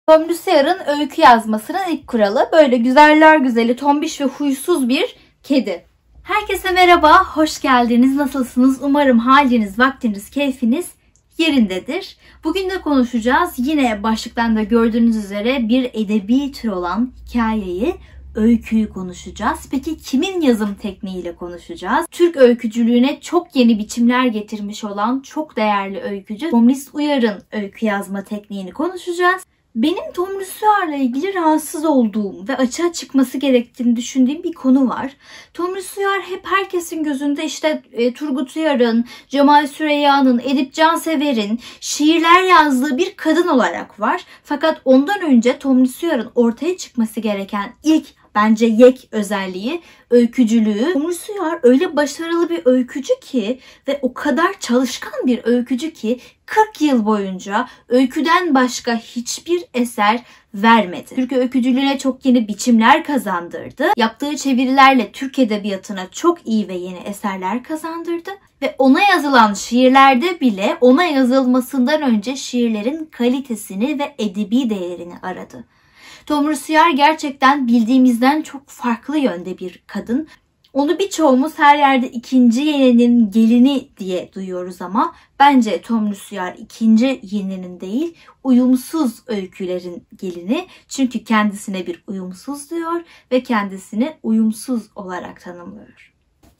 Tomris Uyar'ın öykü yazmasının ilk kuralı böyle güzeller güzeli, tombiş ve huysuz bir kedi. Herkese merhaba, hoş geldiniz. Nasılsınız? Umarım haliniz, vaktiniz, keyfiniz yerindedir. Bugün de konuşacağız. Yine başlıktan da gördüğünüz üzere bir edebi tür olan hikayeyi, öyküyü konuşacağız. Peki kimin yazım tekniğiyle konuşacağız? Türk öykücülüğüne çok yeni biçimler getirmiş olan çok değerli öykücü Tomris Uyar'ın öykü yazma tekniğini konuşacağız. Benim Tomris Uyar'la ilgili rahatsız olduğum ve açığa çıkması gerektiğini düşündüğüm bir konu var. Tomris Uyar hep herkesin gözünde Turgut Uyar'ın, Cemal Süreyya'nın, Edip Cansever'in şiirler yazdığı bir kadın olarak var. Fakat ondan önce Tomris Uyar'ın ortaya çıkması gereken ilk bence yek özelliği öykücülüğü. Tomris Uyar öyle başarılı bir öykücü ki ve o kadar çalışkan bir öykücü ki 40 yıl boyunca öyküden başka hiçbir eser vermedi. Türk öykücülüğüne çok yeni biçimler kazandırdı. Yaptığı çevirilerle Türk edebiyatına çok iyi ve yeni eserler kazandırdı. Ve ona yazılan şiirlerde bile ona yazılmasından önce şiirlerin kalitesini ve edebi değerini aradı. Tomris Uyar gerçekten bildiğimizden çok farklı yönde bir kadın. Onu birçoğumuz her yerde ikinci yeninin gelini diye duyuyoruz ama bence Tomris Uyar ikinci yeninin değil, uyumsuz öykülerin gelini. Çünkü kendisine bir uyumsuz diyor ve kendisini uyumsuz olarak tanımlıyor.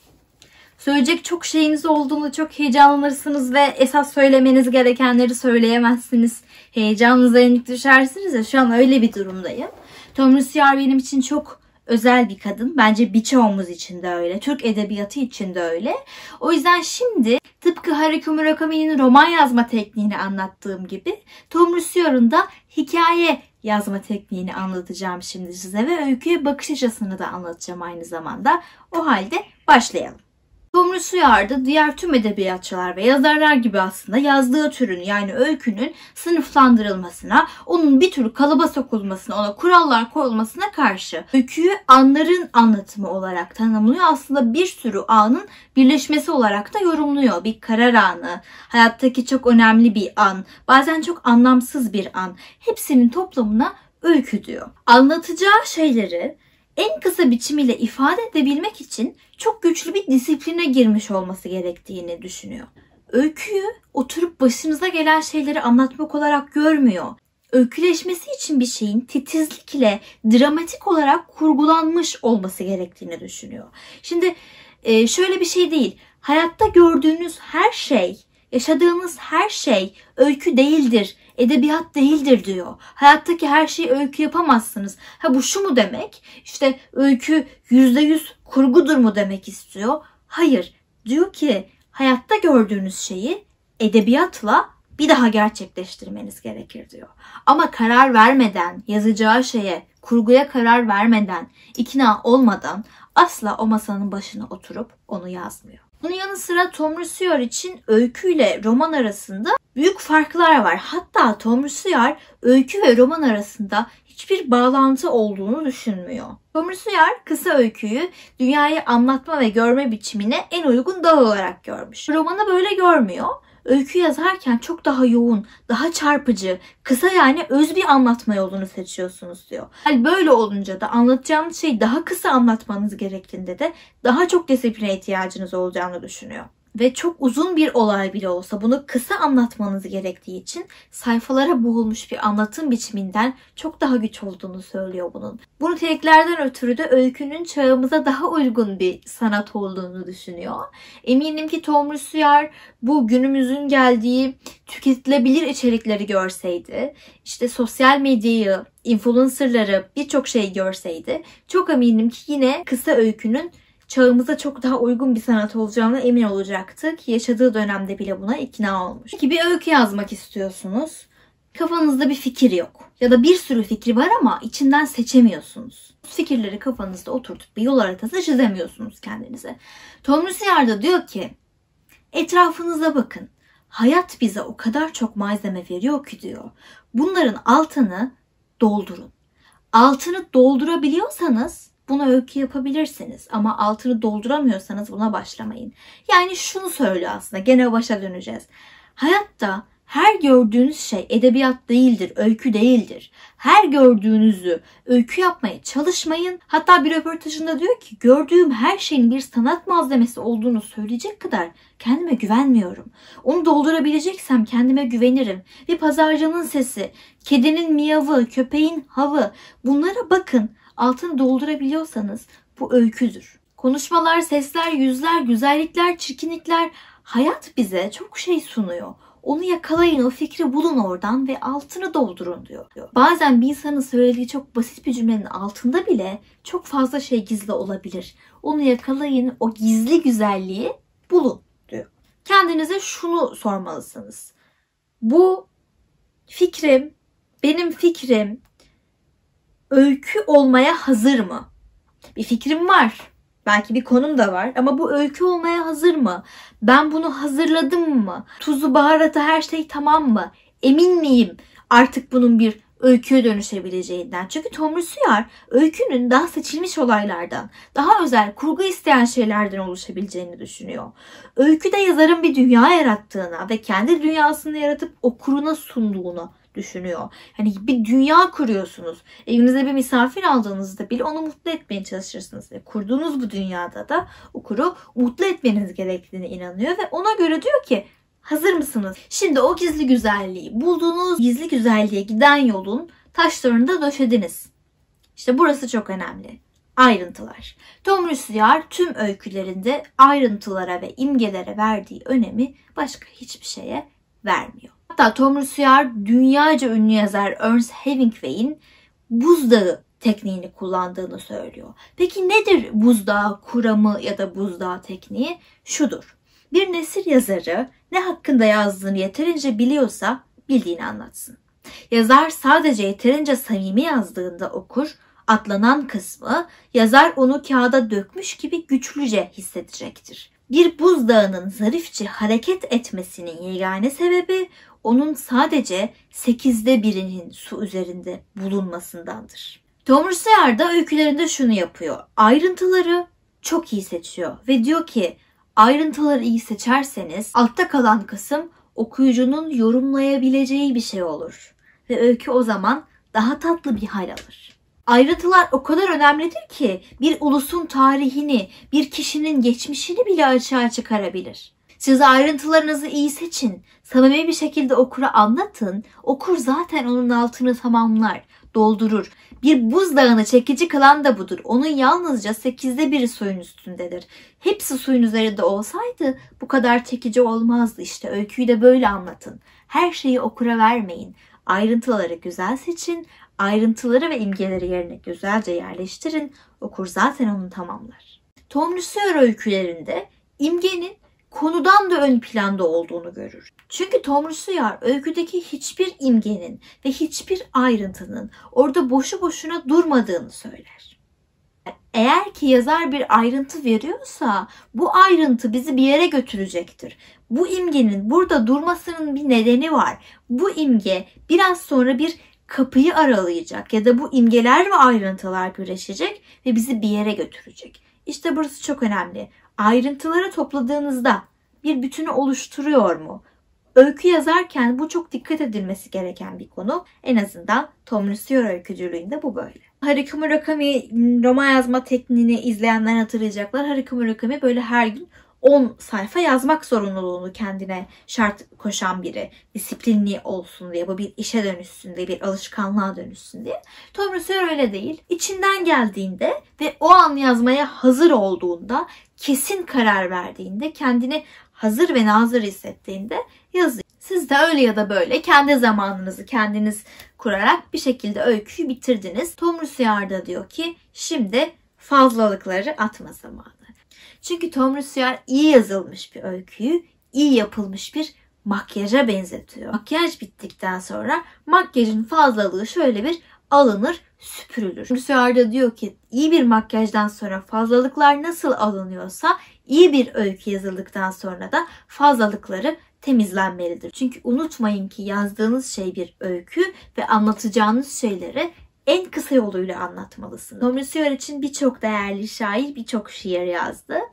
Söyleyecek çok şeyiniz olduğunu çok heyecanlanırsınız ve esas söylemeniz gerekenleri söyleyemezsiniz. Heyecanınıza yenik düşersiniz ya, şu an öyle bir durumdayım. Tomris Uyar benim için çok özel bir kadın. Bence birçoğumuz için de öyle. Türk edebiyatı için de öyle. O yüzden şimdi tıpkı Haruki Murakami'nin roman yazma tekniğini anlattığım gibi Tomris Uyar'ın da hikaye yazma tekniğini anlatacağım şimdi size ve öyküye bakış açısını da anlatacağım aynı zamanda. O halde başlayalım. Tomris Uyar da diğer tüm edebiyatçılar ve yazarlar gibi aslında yazdığı türün yani öykünün sınıflandırılmasına, onun bir tür kalıba sokulmasına, ona kurallar koyulmasına karşı. Öyküyü anların anlatımı olarak tanımlıyor. Aslında bir sürü anın birleşmesi olarak da yorumluyor. Bir karar anı, hayattaki çok önemli bir an, bazen çok anlamsız bir an. Hepsinin toplamına öykü diyor. Anlatacağı şeyleri en kısa biçimiyle ifade edebilmek için çok güçlü bir disipline girmiş olması gerektiğini düşünüyor. Öyküyü oturup başınıza gelen şeyleri anlatmak olarak görmüyor. Öyküleşmesi için bir şeyin titizlikle, dramatik olarak kurgulanmış olması gerektiğini düşünüyor. Şimdi şöyle bir şey değil. Hayatta gördüğünüz her şey, yaşadığınız her şey öykü değildir, edebiyat değildir diyor. Hayattaki her şeyi öykü yapamazsınız. Ha bu şu mu demek? İşte öykü %100 kurgudur mu demek istiyor? Hayır. Diyor ki hayatta gördüğünüz şeyi edebiyatla bir daha gerçekleştirmeniz gerekir diyor. Ama karar vermeden, yazacağı şeye, kurguya karar vermeden, ikna olmadan asla o masanın başına oturup onu yazmıyor. Bunun yanı sıra Tomris Uyar için öyküyle roman arasında büyük farklar var. Hatta Tomris Uyar öykü ve roman arasında hiçbir bağlantı olduğunu düşünmüyor. Tomris Uyar kısa öyküyü dünyayı anlatma ve görme biçimine en uygun dal olarak görmüş. Romanı böyle görmüyor. Öykü yazarken çok daha yoğun, daha çarpıcı, kısa yani öz bir anlatma yolunu seçiyorsunuz diyor. Yani böyle olunca da anlatacağınız şeyi daha kısa anlatmanız gerektiğinde de daha çok disipline ihtiyacınız olacağını düşünüyor. Ve çok uzun bir olay bile olsa bunu kısa anlatmanız gerektiği için sayfalara boğulmuş bir anlatım biçiminden çok daha güç olduğunu söylüyor bunun. Bu niteliklerden ötürü de öykünün çağımıza daha uygun bir sanat olduğunu düşünüyor. Eminim ki Tomris Uyar bu günümüzün geldiği tüketilebilir içerikleri görseydi, işte sosyal medyayı, influencerları, birçok şey görseydi çok eminim ki yine kısa öykünün çağımıza çok daha uygun bir sanat olacağına emin olacaktı ki yaşadığı dönemde bile buna ikna olmuş. Peki bir öykü yazmak istiyorsunuz. Kafanızda bir fikir yok. Ya da bir sürü fikri var ama içinden seçemiyorsunuz. Fikirleri kafanızda oturtup bir yol haritası çizemiyorsunuz kendinize. Tomris Uyar da diyor ki etrafınıza bakın. Hayat bize o kadar çok malzeme veriyor ki diyor. Bunların altını doldurun. Altını doldurabiliyorsanız buna öykü yapabilirsiniz ama altını dolduramıyorsanız buna başlamayın. Yani şunu söylüyor aslında, gene başa döneceğiz. Hayatta Her gördüğünüz şey edebiyat değildir, öykü değildir. Her gördüğünüzü öykü yapmaya çalışmayın. Hatta bir röportajında diyor ki gördüğüm her şeyin bir sanat malzemesi olduğunu söyleyecek kadar kendime güvenmiyorum. Onu doldurabileceksem kendime güvenirim. Bir pazarcının sesi, kedinin miyavı, köpeğin havı, bunlara bakın. Altını doldurabiliyorsanız bu öyküdür. Konuşmalar, sesler, yüzler, güzellikler, çirkinlikler, hayat bize çok şey sunuyor. Onu yakalayın, o fikri bulun oradan ve altını doldurun diyor. Bazen bir insanın söylediği çok basit bir cümlenin altında bile çok fazla şey gizli olabilir. Onu yakalayın, o gizli güzelliği bulun diyor. Kendinize şunu sormalısınız. Bu fikrim, benim fikrim öykü olmaya hazır mı? Bir fikrim var. Belki bir konum da var ama bu öykü olmaya hazır mı? Ben bunu hazırladım mı? Tuzu, baharatı, her şey tamam mı? Emin miyim artık bunun bir öyküye dönüşebileceğinden? Çünkü Tomris Uyar öykünün daha seçilmiş olaylardan, daha özel, kurgu isteyen şeylerden oluşabileceğini düşünüyor. Öyküde yazarın bir dünya yarattığına ve kendi dünyasını yaratıp okuruna sunduğunu düşünüyor. Hani bir dünya kuruyorsunuz. Evinize bir misafir aldığınızda bile onu mutlu etmeye çalışırsınız. Ve kurduğunuz bu dünyada da okuru mutlu etmeniz gerektiğine inanıyor ve ona göre diyor ki hazır mısınız? Şimdi o gizli güzelliği bulduğunuz gizli güzelliğe giden yolun taşlarını da döşediniz. İşte burası çok önemli. Ayrıntılar. Tomris Uyar tüm öykülerinde ayrıntılara ve imgelere verdiği önemi başka hiçbir şeye vermiyor. Hatta Tomris Uyar dünyaca ünlü yazar Ernest Hemingway'in buzdağı tekniğini kullandığını söylüyor. Peki nedir buzdağı kuramı ya da buzdağı tekniği? Şudur. Bir nesir yazarı ne hakkında yazdığını yeterince biliyorsa bildiğini anlatsın. Yazar sadece yeterince samimi yazdığında okur, atlanan kısmı yazar onu kağıda dökmüş gibi güçlüce hissedecektir. Bir buzdağının zarifçe hareket etmesinin yegane sebebi onun sadece 1/8'inin su üzerinde bulunmasındandır. Tomris Uyar da öykülerinde şunu yapıyor. Ayrıntıları çok iyi seçiyor ve diyor ki ayrıntıları iyi seçerseniz altta kalan kısım okuyucunun yorumlayabileceği bir şey olur. Ve öykü o zaman daha tatlı bir hal alır. Ayrıntılar o kadar önemlidir ki bir ulusun tarihini, bir kişinin geçmişini bile açığa çıkarabilir. Siz ayrıntılarınızı iyi seçin, samimi bir şekilde okura anlatın, okur zaten onun altını tamamlar, doldurur. Bir buzdağını çekici kılan da budur. Onun yalnızca 1/8 suyun üstündedir. Hepsi suyun üzerinde olsaydı bu kadar çekici olmazdı işte. Öyküyü de böyle anlatın. Her şeyi okura vermeyin. Ayrıntıları güzel seçin, ayrıntıları ve imgeleri yerine güzelce yerleştirin. Okur zaten onu tamamlar. Tomris Uyar öykülerinde imgenin konudan da ön planda olduğunu görür. Çünkü Tomris Uyar öyküdeki hiçbir imgenin ve hiçbir ayrıntının orada boşu boşuna durmadığını söyler. Eğer ki yazar bir ayrıntı veriyorsa bu ayrıntı bizi bir yere götürecektir. Bu imgenin burada durmasının bir nedeni var. Bu imge biraz sonra bir kapıyı aralayacak ya da bu imgeler ve ayrıntılar birleşecek ve bizi bir yere götürecek. İşte burası çok önemli. Ayrıntıları topladığınızda bir bütünü oluşturuyor mu? Öykü yazarken bu çok dikkat edilmesi gereken bir konu. En azından Tomris Uyar öykücülüğünde bu böyle. Haruki Murakami roman yazma tekniğini izleyenler hatırlayacaklar. Haruki Murakami böyle her gün 10 sayfa yazmak zorunluluğunu kendine şart koşan biri. Disiplinli olsun diye, bu bir işe dönüşsün diye, bir alışkanlığa dönüşsün diye. Tomris Uyar öyle değil. İçinden geldiğinde ve o an yazmaya hazır olduğunda, kesin karar verdiğinde, kendini hazır ve nazır hissettiğinde yazıyor. Siz de öyle ya da böyle kendi zamanınızı kendiniz kurarak bir şekilde öyküyü bitirdiniz. Tomris Uyar da diyor ki şimdi fazlalıkları atma zamanı. Çünkü Tomris Uyar iyi yazılmış bir öyküyü iyi yapılmış bir makyaja benzetiyor. Makyaj bittikten sonra makyajın fazlalığı şöyle bir alınır, süpürülür. Tomris Uyar da diyor ki iyi bir makyajdan sonra fazlalıklar nasıl alınıyorsa iyi bir öykü yazıldıktan sonra da fazlalıkları temizlenmelidir. Çünkü unutmayın ki yazdığınız şey bir öykü ve anlatacağınız şeyleri en kısa yoluyla anlatmalısınız. Tomris Uyar için birçok değerli şair birçok şiir yazdı.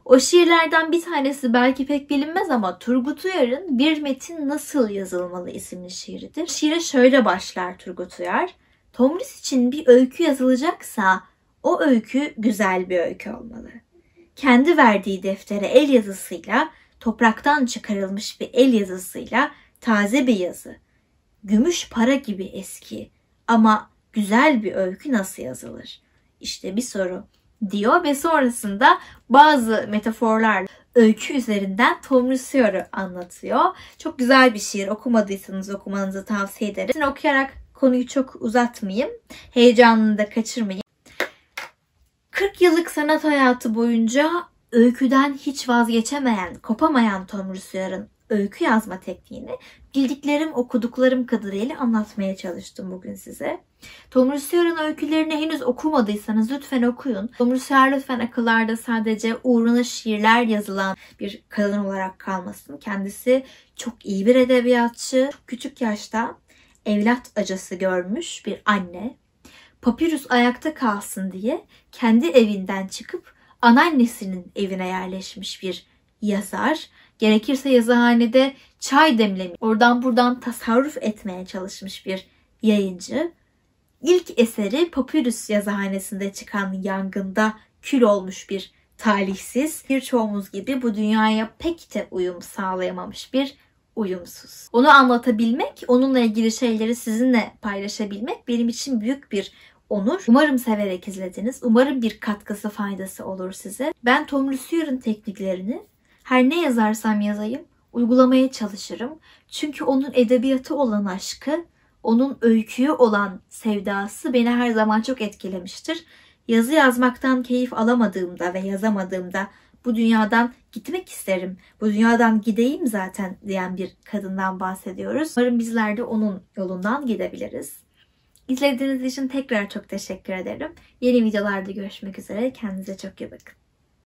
O şiirlerden bir tanesi belki pek bilinmez ama Turgut Uyar'ın Bir Metin Nasıl Yazılmalı isimli şiiridir. Şiire şöyle başlar Turgut Uyar. Tomris için bir öykü yazılacaksa o öykü güzel bir öykü olmalı. Kendi verdiği deftere el yazısıyla, topraktan çıkarılmış bir el yazısıyla taze bir yazı. Gümüş para gibi eski ama güzel bir öykü nasıl yazılır? İşte bir soru diyor ve sonrasında bazı metaforlarla öykü üzerinden Tomris Uyar'ı anlatıyor. Çok güzel bir şiir. Okumadıysanız okumanızı tavsiye ederim. Okuyarak konuyu çok uzatmayayım. Heyecanını da kaçırmayayım. 40 yıllık sanat hayatı boyunca öyküden hiç vazgeçemeyen, kopamayan Tomris Uyar'ın öykü yazma tekniğini bildiklerim, okuduklarım kadarıyla anlatmaya çalıştım bugün size. Tomris Uyar'ın öykülerini henüz okumadıysanız lütfen okuyun. Tomris Uyar lütfen akıllarda sadece uğruna şiirler yazılan bir kadın olarak kalmasın. Kendisi çok iyi bir edebiyatçı. Küçük yaşta evlat acısı görmüş bir anne. Papirüs ayakta kalsın diye kendi evinden çıkıp anneannesinin evine yerleşmiş bir yazar. Gerekirse yazıhanede çay demlemiş, oradan buradan tasarruf etmeye çalışmış bir yayıncı. İlk eseri Papirüs yazıhanesinde çıkan yangında kül olmuş bir talihsiz. Birçoğumuz gibi bu dünyaya pek de uyum sağlayamamış bir uyumsuz. Onu anlatabilmek, onunla ilgili şeyleri sizinle paylaşabilmek benim için büyük bir onur. Umarım severek izlediniz. Umarım bir katkısı, faydası olur size. Ben Tomris Uyar'ın tekniklerini her ne yazarsam yazayım uygulamaya çalışırım. Çünkü onun edebiyatı olan aşkı, onun öyküyü olan sevdası beni her zaman çok etkilemiştir. Yazı yazmaktan keyif alamadığımda ve yazamadığımda bu dünyadan gitmek isterim, bu dünyadan gideyim zaten diyen bir kadından bahsediyoruz. Umarım bizler de onun yolundan gidebiliriz. İzlediğiniz için tekrar çok teşekkür ederim. Yeni videolarda görüşmek üzere. Kendinize çok iyi bakın.